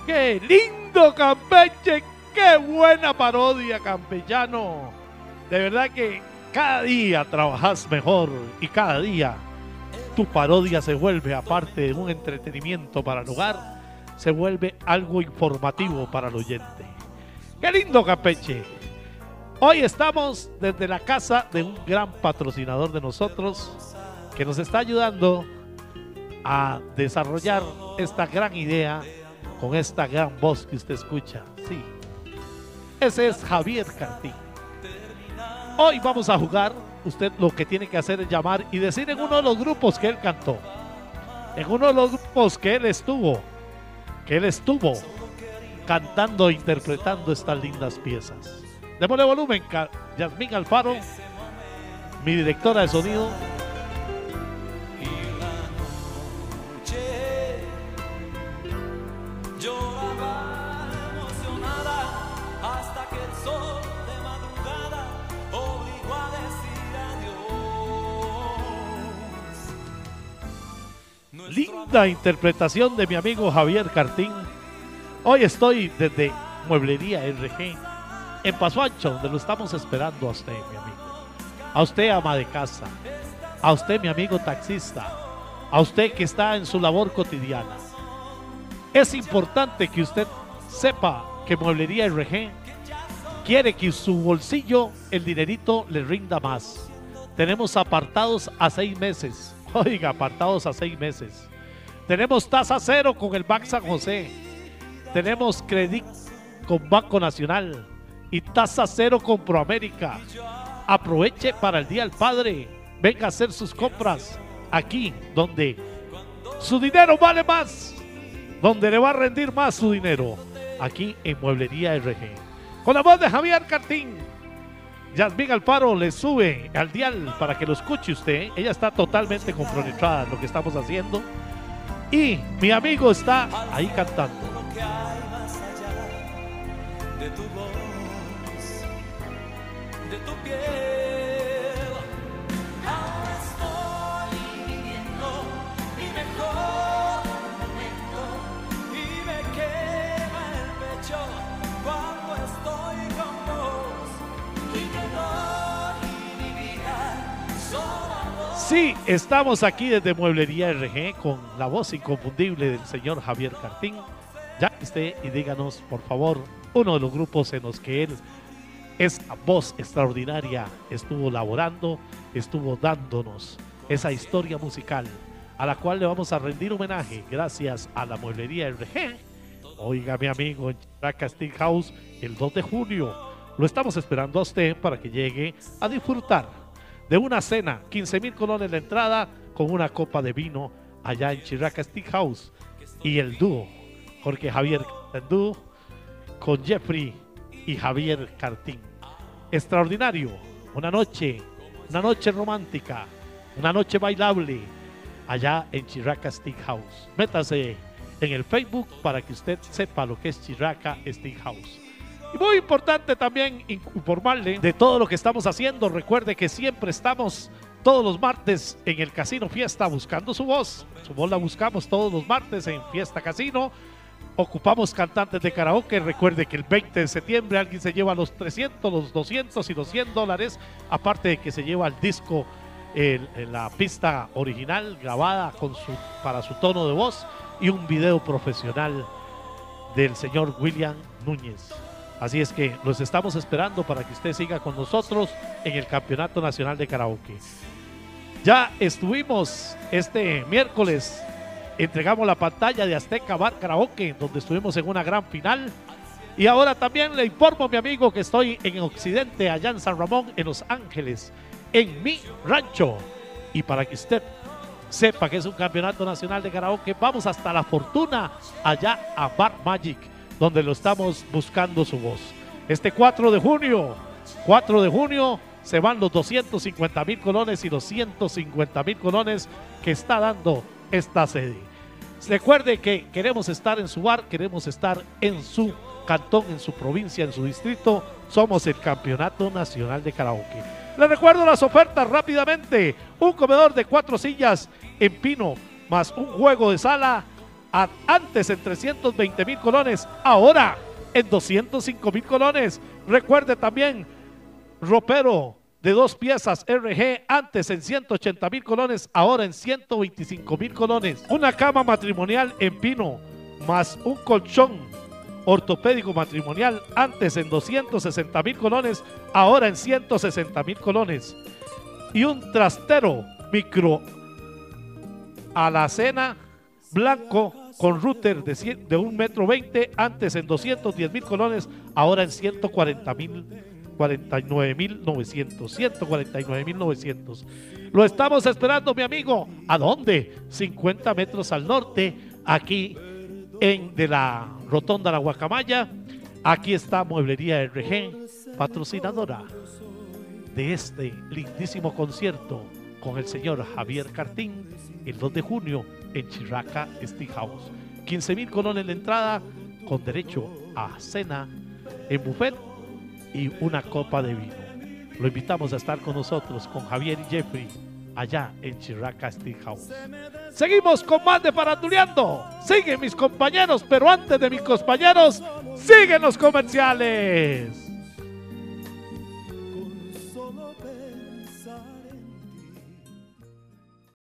¡Qué lindo, Campeche! ¡Qué buena parodia, campechano! De verdad que cada día trabajas mejor y cada día tu parodia se vuelve, aparte de un entretenimiento para el hogar, se vuelve algo informativo para el oyente. ¡Qué lindo, Campeche! Hoy estamos desde la casa de un gran patrocinador de nosotros que nos está ayudando a desarrollar esta gran idea con esta gran voz que usted escucha. Sí, ese es Javier Cartín. Hoy vamos a jugar. Usted lo que tiene que hacer es llamar y decir en uno de los grupos que él cantó, en uno de los grupos que él estuvo cantando e interpretando estas lindas piezas. Démosle volumen, Yasmín Alfaro, mi directora de sonido. Linda interpretación de mi amigo Javier Cartín. Hoy estoy desde Mueblería RG en Paso Ancho, donde lo estamos esperando a usted, mi amigo. A usted, ama de casa. A usted, mi amigo taxista. A usted que está en su labor cotidiana. Es importante que usted sepa que Mueblería RG quiere que su bolsillo, el dinerito, le rinda más. Tenemos apartados a 6 meses. Oiga, apartados a 6 meses. Tenemos tasa cero con el Banco San José. Tenemos crédito con Banco Nacional y tasa cero con Proamérica. Aproveche para el Día del Padre. Venga a hacer sus compras aquí, donde su dinero vale más, donde le va a rendir más su dinero. Aquí en Mueblería RG. Con la voz de Javier Cartín. Yasmín Alfaro le sube al dial para que lo escuche usted. Ella está totalmente comprometida en lo que estamos haciendo. Y mi amigo está ahí cantando. De tu voz, de tu piel, ahora estoy viviendo mi mejor momento y me quema el pecho cuando estoy con vos y te doy mi vida solo. Sí, estamos aquí desde Mueblería RG con la voz inconfundible del señor Javier Cartín. Ya que esté y díganos, por favor, uno de los grupos en los que él, esa voz extraordinaria, estuvo laborando, estuvo dándonos esa historia musical a la cual le vamos a rendir homenaje gracias a la Mueblería RG. Oiga, mi amigo, en Chiraca Steak House, el 2 de junio, lo estamos esperando a usted para que llegue a disfrutar de una cena, 15,000 colones la entrada, con una copa de vino allá en Chiraca Steak House. Y el dúo, Jorge Javier, el dúo con Jeffrey y Javier Cartín. Extraordinario, una noche romántica, una noche bailable allá en Chiraca Steak House. Métase en el Facebook para que usted sepa lo que es Chiraca Steak House. Y muy importante también informarle de todo lo que estamos haciendo. Recuerde que siempre estamos todos los martes en el Casino Fiesta buscando su voz. Su voz la buscamos todos los martes en Fiesta Casino. Ocupamos cantantes de karaoke. Recuerde que el 20 de septiembre alguien se lleva los 300, los 200 y los $100. Aparte de que se lleva el disco, la pista original grabada para su tono de voz y un video profesional del señor William Núñez. Así es que los estamos esperando para que usted siga con nosotros en el Campeonato Nacional de Karaoke. Ya estuvimos este miércoles, entregamos la pantalla de Azteca Bar Karaoke, donde estuvimos en una gran final. Y ahora también le informo, mi amigo, que estoy en Occidente, allá en San Ramón, en Los Ángeles, en mi rancho. Y para que usted sepa que es un campeonato nacional de karaoke, vamos hasta La Fortuna, allá a Bar Magic, donde lo estamos buscando su voz. Este 4 de junio, se van los 250,000 colones y los 150,000 colones que está dando esta sede. Recuerde que queremos estar en su bar, queremos estar en su cantón, en su provincia, en su distrito. Somos el Campeonato Nacional de Karaoke. Les recuerdo las ofertas rápidamente. Un comedor de 4 sillas en pino, más un juego de sala Antes en 320.000 colones, ahora en 205.000 colones. Recuerde también, ropero de 2 piezas RG, antes en 180.000 colones, ahora en 125.000 colones. Una cama matrimonial en pino, más un colchón ortopédico matrimonial, antes en 260.000 colones, ahora en 160.000 colones. Y un trastero micro alacena blanco con router de 1,20 m, antes en 210.000 colones, ahora en 149.900. Lo estamos esperando, mi amigo. ¿A dónde? 50 metros al norte, aquí de la Rotonda La Guacamaya. Aquí está Mueblería RG, patrocinadora de este lindísimo concierto con el señor Javier Cartín, el 2 de junio en Chirraca Steakhouse. 15.000 colones la entrada, con derecho a cena en buffet y una copa de vino. Lo invitamos a estar con nosotros, con Javier y Jeffrey, allá en Chirraca Steakhouse. Seguimos con más de Faranduleando. Siguen mis compañeros, pero antes de mis compañeros, siguen los comerciales.